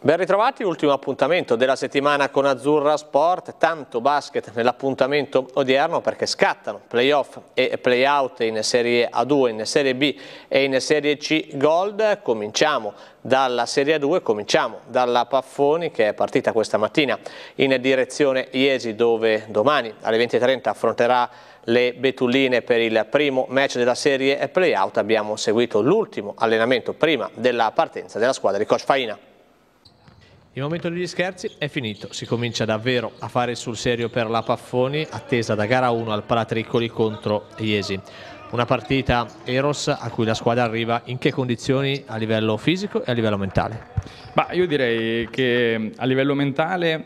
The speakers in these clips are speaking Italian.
Ben ritrovati, ultimo appuntamento della settimana con Azzurra Sport, tanto basket nell'appuntamento odierno perché scattano playoff e playout in Serie A2, in Serie B e in Serie C Gold. Cominciamo dalla Serie A2, cominciamo dalla Paffoni che è partita questa mattina in direzione Iesi, dove domani alle 20:30 affronterà le Betulline per il primo match della serie playout. Abbiamo seguito l'ultimo allenamento prima della partenza della squadra di Coach Faina. Il momento degli scherzi è finito, si comincia davvero a fare sul serio per la Paffoni, attesa da gara 1 al Palatriccoli contro Iesi. Una partita Eros a cui la squadra arriva in che condizioni a livello fisico e a livello mentale? Io direi che a livello mentale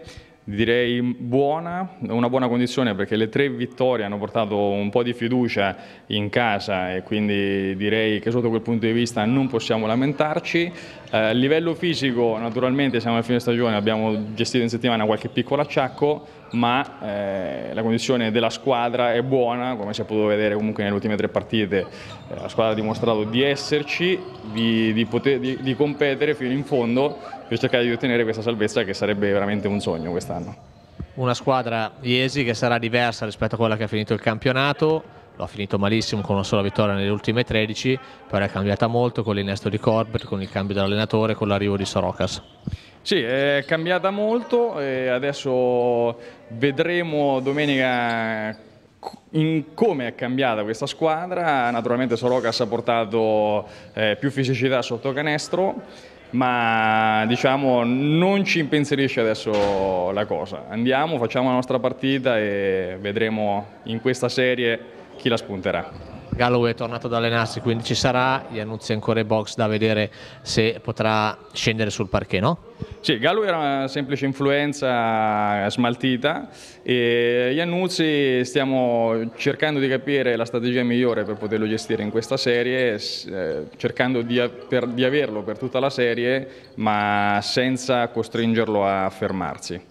una buona condizione, perché le 3 vittorie hanno portato un po' di fiducia in casa e quindi direi che sotto quel punto di vista non possiamo lamentarci. A livello fisico naturalmente siamo alla fine stagione, abbiamo gestito in settimana qualche piccolo acciacco, ma la condizione della squadra è buona, come si è potuto vedere comunque nelle ultime 3 partite. La squadra ha dimostrato di esserci, di competere fino in fondo per cercare di ottenere questa salvezza, che sarebbe veramente un sogno quest'anno. Una squadra Iesi che sarà diversa rispetto a quella che ha finito il campionato, lo ha finito malissimo con una sola vittoria nelle ultime 13, però è cambiata molto con l'innesto di Corbett, con il cambio dell'allenatore, con l'arrivo di Sorokas. Sì, è cambiata molto e adesso vedremo domenica in come è cambiata questa squadra. Naturalmente Sorokas ha portato più fisicità sotto canestro, ma diciamo non ci impensierisce adesso la cosa. Andiamo, facciamo la nostra partita e vedremo in questa serie chi la spunterà. Galloway è tornato ad allenarsi, quindi ci sarà Iannuzzi ancora in box, da vedere se potrà scendere sul parquet, no? Sì, Galloway era una semplice influenza smaltita e Iannuzzi stiamo cercando di capire la strategia migliore per poterlo gestire in questa serie, cercando di averlo per tutta la serie, ma senza costringerlo a fermarsi.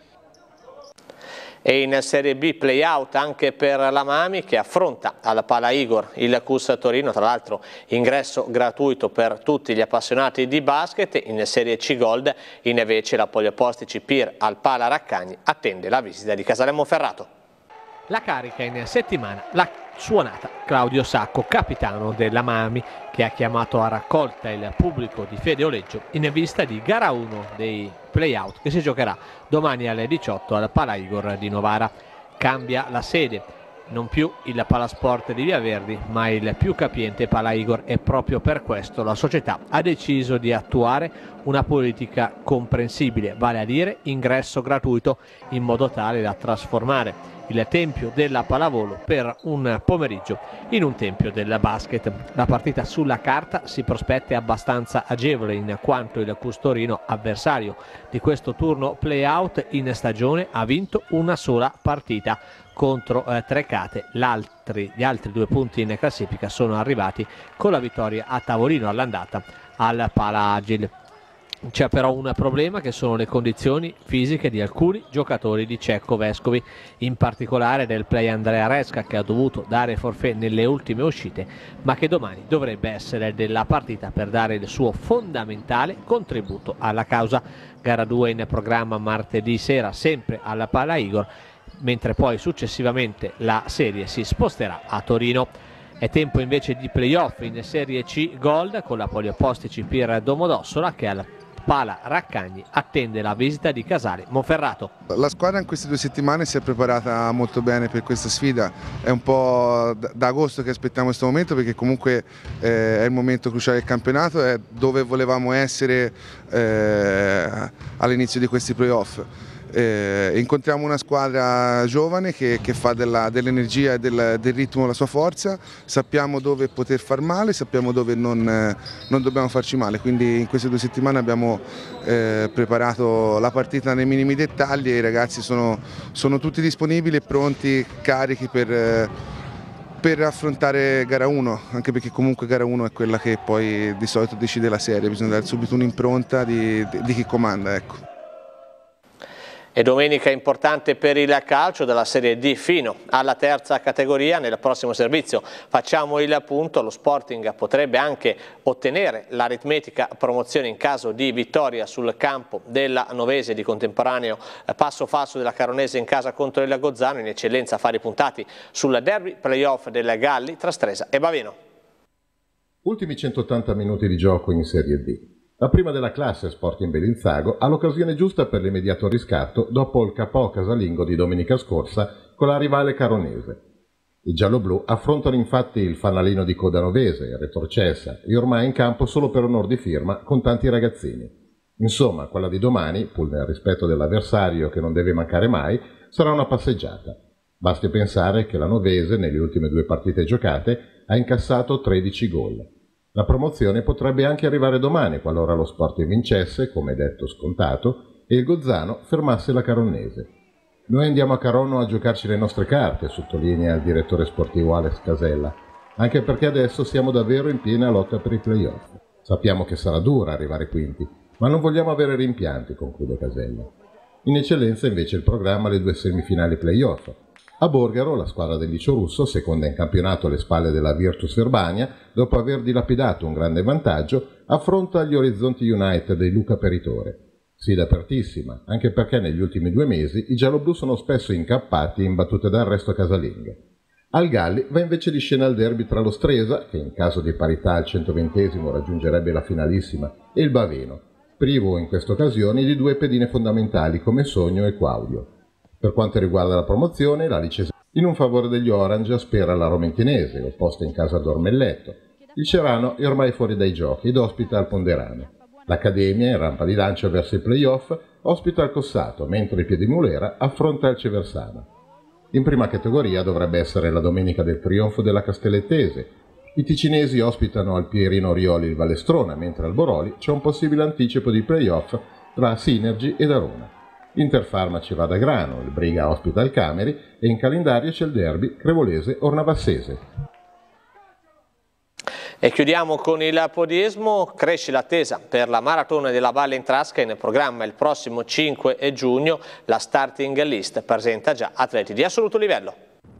E in Serie B playout anche per la Mami, che affronta alla Pala Igor il CUS Torino, tra l'altro ingresso gratuito per tutti gli appassionati di basket. In Serie C Gold invece la Poliopostici Pir al Pala Raccagni attende la visita di Casale Monferrato. La carica in settimana la suonata Claudio Sacco, capitano della Mami, che ha chiamato a raccolta il pubblico di Fede Oleggio in vista di gara 1 dei playout che si giocherà domani alle 18 al Pala Igor di Novara. Cambia la sede, non più il Palasport di Via Verdi ma il più capiente Pala Igor, e proprio per questo la società ha deciso di attuare una politica comprensibile, vale a dire ingresso gratuito, in modo tale da trasformare il tempio della pallavolo per un pomeriggio in un tempio del basket. La partita sulla carta si prospetta abbastanza agevole, in quanto il CUS Torino, avversario di questo turno playout in stagione, ha vinto una sola partita contro Trecate. Gli altri 2 punti in classifica sono arrivati con la vittoria a tavolino all'andata al Pala Agil. C'è però un problema, che sono le condizioni fisiche di alcuni giocatori di Cecco Vescovi, in particolare del play Andrea Resca, che ha dovuto dare forfait nelle ultime uscite, ma che domani dovrebbe essere della partita per dare il suo fondamentale contributo alla causa. Gara 2 in programma martedì sera, sempre alla Pala Igor, mentre poi successivamente la serie si sposterà a Torino. È tempo invece di playoff in Serie C Gold, con la Poliopostici Pir Domodossola che al Pala Raccagni attende la visita di Casale Monferrato. La squadra in queste 2 settimane si è preparata molto bene per questa sfida. È un po' da agosto che aspettiamo questo momento, perché comunque è il momento cruciale del campionato, è dove volevamo essere all'inizio di questi playoff. Incontriamo una squadra giovane che fa dell'energia e del ritmo la sua forza. Sappiamo dove poter far male, sappiamo dove non dobbiamo farci male, quindi in queste 2 settimane abbiamo preparato la partita nei minimi dettagli e i ragazzi sono tutti disponibili e pronti, carichi per affrontare gara 1, anche perché comunque gara 1 è quella che poi di solito decide la serie, bisogna dare subito un'impronta di chi comanda, ecco. E domenica importante per il calcio dalla Serie D fino alla terza categoria. Nel prossimo servizio facciamo il punto, lo Sporting potrebbe anche ottenere l'aritmetica promozione in caso di vittoria sul campo della Novese, di contemporaneo passo falso della Caronese in casa contro il Gozzano, in eccellenza a fare i puntati sul derby playoff del Galli tra Stresa e Baveno. Ultimi 180 minuti di gioco in Serie D. La prima della classe, Sporting Bellinzago, ha l'occasione giusta per l'immediato riscatto dopo il KO casalingo di domenica scorsa con la rivale caronese. I gialloblu affrontano infatti il fanalino di coda novese, il retrocessa, e ormai in campo solo per onor di firma con tanti ragazzini. Insomma, quella di domani, pur nel rispetto dell'avversario che non deve mancare mai, sarà una passeggiata. Basti pensare che la Novese, nelle ultime 2 partite giocate, ha incassato 13 gol. La promozione potrebbe anche arrivare domani, qualora lo Sporting vincesse, come detto scontato, e il Gozzano fermasse la Caronese. Noi andiamo a Caronno a giocarci le nostre carte, sottolinea il direttore sportivo Alex Casella, anche perché adesso siamo davvero in piena lotta per i play-off. Sappiamo che sarà dura arrivare quinti, ma non vogliamo avere rimpianti, conclude Casella. In eccellenza invece il programma le 2 semifinali play-off. A Borgaro, la squadra del Licio Russo, seconda in campionato alle spalle della Virtus Verbania, dopo aver dilapidato un grande vantaggio, affronta gli Orizzonti United di Luca Peritore. Sfida apertissima, anche perché negli ultimi 2 mesi i gialloblu sono spesso incappati in battute d'arresto casalinghe. Al Galli va invece di scena il derby tra lo Stresa, che in caso di parità al 120° raggiungerebbe la finalissima, e il Baveno, privo in questa occasione di 2 pedine fondamentali come Sogno e Quaudio. Per quanto riguarda la promozione, la Licese in un favore degli Orange spera la Romentinese, opposta in casa d'Ormelletto. Il Cerano è ormai fuori dai giochi ed ospita il Ponderano. L'Accademia, in rampa di lancio verso i play-off, ospita il Cossato, mentre il Piedimulera affronta il Ceversano. In prima categoria dovrebbe essere la domenica del trionfo della Castellettese. I ticinesi ospitano al Pierino Rioli il Vallestrona, mentre al Boroli c'è un possibile anticipo di play-off tra Synergy ed Arona. Interfarmaci va da Grano, il Briga ospita il Cameri e in calendario c'è il derby Crevolese-Ornavassese. E chiudiamo con il podismo. Cresce l'attesa per la maratona della Valle Intrasca, in programma il prossimo 5 giugno. La starting list presenta già atleti di assoluto livello.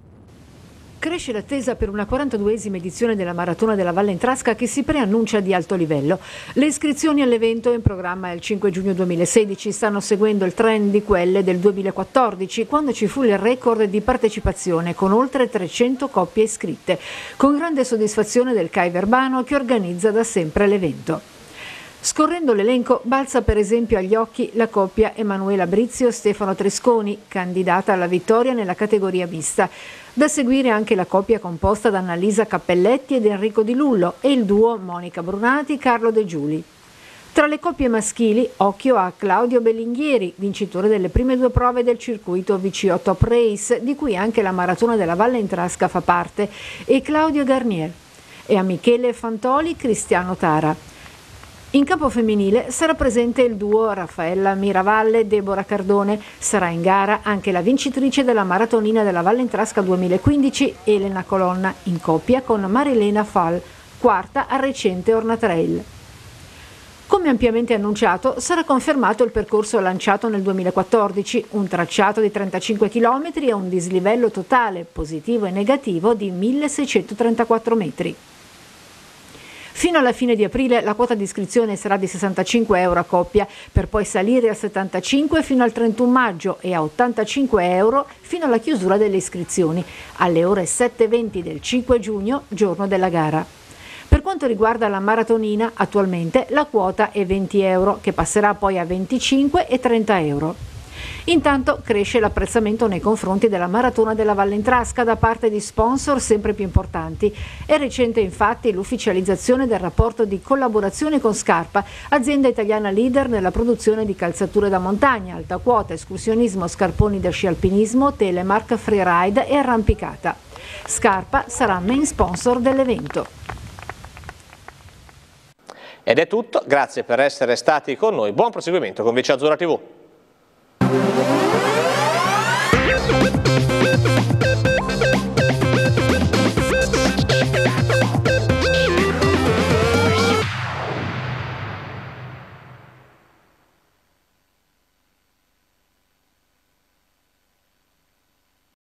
Cresce l'attesa per una 42esima edizione della Maratona della Valle Intrasca che si preannuncia di alto livello. Le iscrizioni all'evento in programma il 5 giugno 2016 stanno seguendo il trend di quelle del 2014, quando ci fu il record di partecipazione con oltre 300 coppie iscritte, con grande soddisfazione del CAI Verbano che organizza da sempre l'evento. Scorrendo l'elenco, balza per esempio agli occhi la coppia Emanuela Brizio-Stefano Tresconi, candidata alla vittoria nella categoria mista. Da seguire anche la coppia composta da Annalisa Cappelletti ed Enrico Di Lullo e il duo Monica Brunati-Carlo De Giuli. Tra le coppie maschili, occhio a Claudio Bellinghieri, vincitore delle prime 2 prove del circuito VCO Top Race, di cui anche la Maratona della Valle Intrasca fa parte, e Claudio Garnier, e a Michele Fantoli, Cristiano Tara. In campo femminile sarà presente il duo Raffaella Miravalle-Deborah Cardone. Sarà in gara anche la vincitrice della Maratonina della Valle Intrasca 2015, Elena Colonna, in coppia con Marilena Fall, quarta al recente Orna Trail. Come ampiamente annunciato, sarà confermato il percorso lanciato nel 2014, un tracciato di 35 km e un dislivello totale, positivo e negativo, di 1634 metri. Fino alla fine di aprile la quota di iscrizione sarà di 65 euro a coppia, per poi salire a 75 fino al 31 maggio e a 85 euro fino alla chiusura delle iscrizioni, alle ore 7:20 del 5 giugno, giorno della gara. Per quanto riguarda la maratonina, attualmente la quota è 20 euro, che passerà poi a 25 e 30 euro. Intanto cresce l'apprezzamento nei confronti della Maratona della Valle Intrasca da parte di sponsor sempre più importanti. È recente infatti l'ufficializzazione del rapporto di collaborazione con Scarpa, azienda italiana leader nella produzione di calzature da montagna, alta quota, escursionismo, scarponi da sci alpinismo, telemark, freeride e arrampicata. Scarpa sarà main sponsor dell'evento. Ed è tutto, grazie per essere stati con noi, buon proseguimento con VC Azzurra TV.